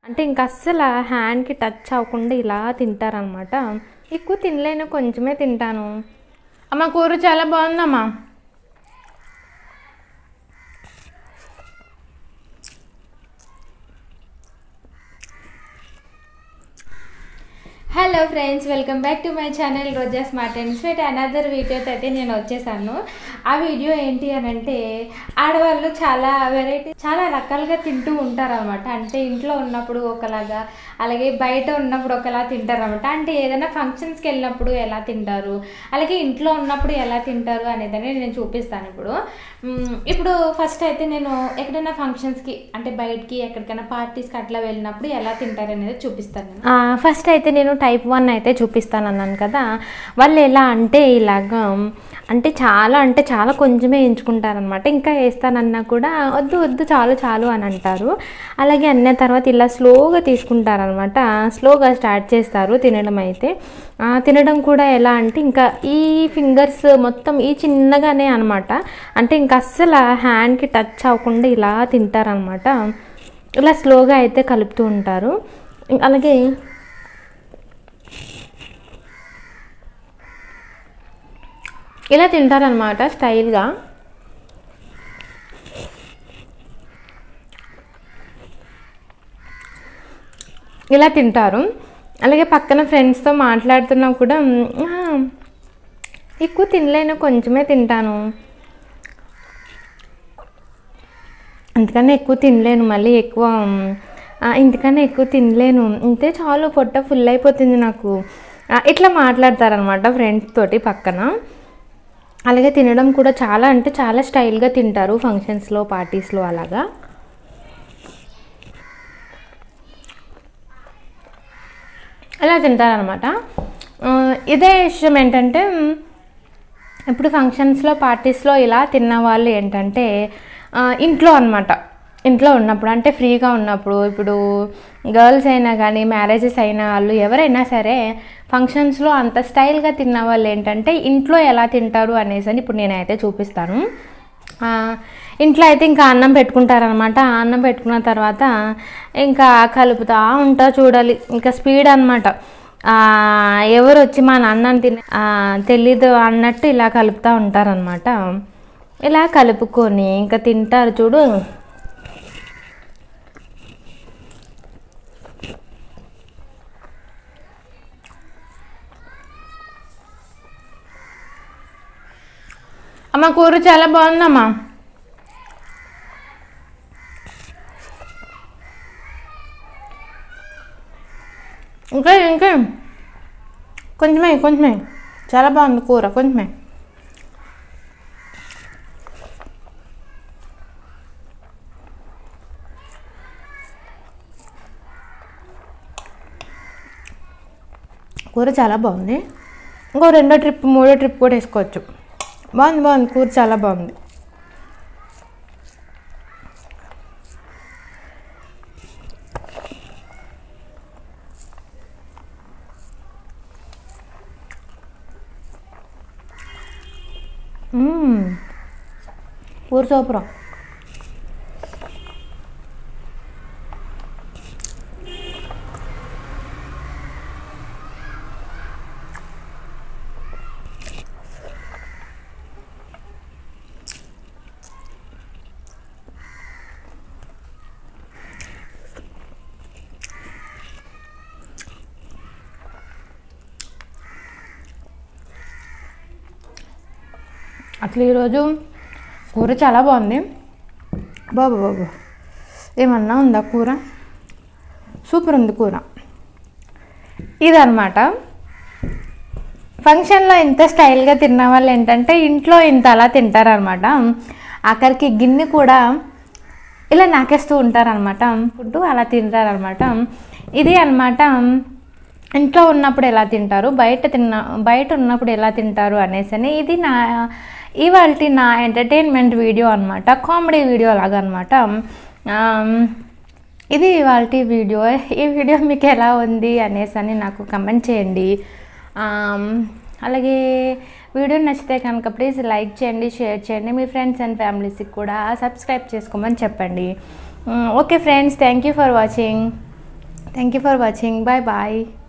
అంటే ఇంక అస్సలు హ్యాండ్కి టచ్ అవ్వకుండా ఇలా తింటారనమాట. ఎక్కువ తినలేను, కొంచెమే తింటాను. అమ్మ కూర చాలా బాగుందమ్మా. Hello friends, welcome back to my channel Roja smart and sweet. Another వీడియోతో అయితే నేను వచ్చేసాను. ఆ వీడియో ఏంటి అని అంటే, ఆడవాళ్ళు చాలా వెరైటీ, చాలా రకాలుగా తింటూ ఉంటారనమాట. అంటే ఇంట్లో ఉన్నప్పుడు ఒకలాగా, అలాగే బయట ఉన్నప్పుడు ఒకలా తింటారనమాట. అంటే ఏదైనా ఫంక్షన్స్కి వెళ్ళినప్పుడు ఎలా తింటారు, అలాగే ఇంట్లో ఉన్నప్పుడు ఎలా తింటారు అనేదని నేను చూపిస్తాను. ఇప్పుడు ఫస్ట్ అయితే నేను ఎక్కడైనా ఫంక్షన్స్కి అంటే బయటికి ఎక్కడికైనా పార్టీస్కి అట్లా వెళ్ళినప్పుడు ఎలా తింటారు అనేది చూపిస్తాను. ఫస్ట్ అయితే నేను టైప్ 1 అయితే చూపిస్తాను అన్నాను కదా. వాళ్ళు ఎలా అంటే ఇలాగా అంటే చాలా కొంచెమే ఎంచుకుంటారనమాట. ఇంకా వేస్తానన్నా కూడా వద్దు వద్దు చాలు చాలు అని అంటారు. అలాగే అన్న తర్వాత ఇలా స్లోగా తీసుకుంటారనమాట. స్లోగా స్టార్ట్ చేస్తారు తినడం. అయితే తినడం కూడా ఎలా అంటే ఇంకా ఈ ఫింగర్స్ మొత్తం ఈ చిన్నగానే అనమాట. అంటే ఇంకా అస్సలు హ్యాండ్కి టచ్ అవ్వకుండా ఇలా తింటారనమాట. ఇలా స్లోగా అయితే కలుపుతూ ఉంటారు. అలాగే ఇలా తింటారనమాట స్టైల్గా. ఇలా తింటారు. అలాగే పక్కన ఫ్రెండ్స్తో మాట్లాడుతున్నా కూడా ఎక్కువ తినలేను, కొంచెమే తింటాను, ఇంతకన్నా ఎక్కువ తినలేను, మళ్ళీ ఇంతకన్నా ఎక్కువ తినలేను, ఇంతే చాలు, పొట్ట ఫుల్ అయిపోతుంది నాకు, ఇట్లా మాట్లాడతారనమాట ఫ్రెండ్స్ తోటి పక్కన. అలాగే తినడం కూడా చాలా స్టైల్గా తింటారు ఫంక్షన్స్లో, పార్టీస్లో అలాగా. ఇలా తింటారనమాట. ఇదే విషయం ఏంటంటే, ఇప్పుడు ఫంక్షన్స్లో, పార్టీస్లో ఇలా తిన్న వాళ్ళు ఏంటంటే ఇంట్లో అనమాట, ఇంట్లో ఉన్నప్పుడు అంటే ఫ్రీగా ఉన్నప్పుడు, ఇప్పుడు గర్ల్స్ అయినా కానీ, మ్యారేజెస్ అయిన వాళ్ళు ఎవరైనా సరే ఫంక్షన్స్లో అంత స్టైల్గా తిన్న వాళ్ళు ఏంటంటే ఇంట్లో ఎలా తింటారు అనేసి అని ఇప్పుడు నేనైతే చూపిస్తాను. ఇంట్లో అయితే ఇంకా అన్నం పెట్టుకుంటారనమాట. అన్నం పెట్టుకున్న తర్వాత ఇంకా కలుపుతూ ఉంటా చూడాలి, ఇంకా స్పీడ్ అనమాట. ఎవరు వచ్చి మా నాన్నని తెలీదు అన్నట్టు ఇలా కలుపుతూ ఉంటారనమాట. ఇలా కలుపుకొని ఇంకా తింటారు చూడు. అమ్మ కూర చాలా బాగుందమ్మా. ఇంకా కొంచెమే చాలా బాగుంది కూర, కొంచెమే. కూర చాలా బాగుంది. ఇంకో 2వ ట్రిప్ 3వ ట్రిప్ కూడా వేసుకోవచ్చు. బాగుంది కూర చాలా బాగుంది. కూర సూపర్. అసలు ఈరోజు కూర చాలా బాగుంది. బాబు ఏమన్నా ఉందా కూర? సూపర్ ఉంది కూర. ఇదన్నమాట ఫంక్షన్లో ఇంత స్టైల్గా తిన్న వాళ్ళు ఏంటంటే ఇంట్లో ఇంత అలా తింటారనమాట. ఆఖరికి గిన్నె కూడా ఇలా నాకేస్తూ ఉంటారనమాట. ఫుడ్ అలా తింటారనమాట. ఇది అనమాట ఇంట్లో ఉన్నప్పుడు ఎలా తింటారు, బయట ఉన్నప్పుడు ఎలా తింటారు అనేసి. ఇది ఇవాల్టి నా ఎంటర్టైన్మెంట్ వీడియో అనమాట, కామెడీ వీడియో లాగా అనమాట. ఇది ఇవాల్టి వీడియో. ఈ వీడియో మీకు ఎలా ఉంది అనేసి నాకు కమెంట్ చేయండి. అలాగే వీడియో నచ్చితే కనుక ప్లీజ్ లైక్ చేయండి, షేర్ చేయండి, మీ ఫ్రెండ్స్ అండ్ ఫ్యామిలీస్కి కూడా సబ్స్క్రైబ్ చేసుకోమని చెప్పండి. Okay friends, thank you for watching. Thank you for watching. Bye bye.